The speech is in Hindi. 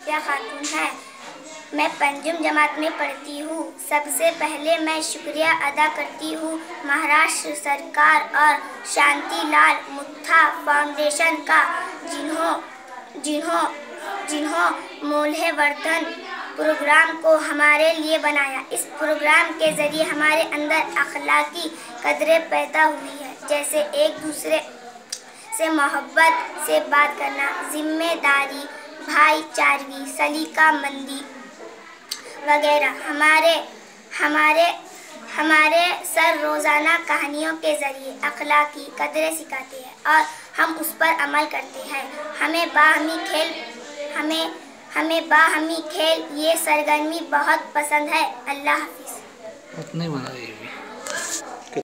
आफिया खातून है। मैं पंचम जमात में पढ़ती हूँ। सबसे पहले मैं शुक्रिया अदा करती हूँ महाराष्ट्र सरकार और शांतिलाल मुत्था फाउंडेशन का, जिन्हों मूल्यवर्धन प्रोग्राम को हमारे लिए बनाया। इस प्रोग्राम के ज़रिए हमारे अंदर अखलाकी कदरें पैदा हुई है, जैसे एक दूसरे से मोहब्बत से बात करना, जिम्मेदारी, भाईचारगी, सलीकामंदी वगैरह। हमारे सर रोज़ाना कहानियों के ज़रिए अखलाकी कदरें सिखाते हैं और हम उस पर अमल करते हैं। हमें बाहमी खेल ये सरगर्मी बहुत पसंद है। अल्लाह हाफिज़। उतने बनाइए।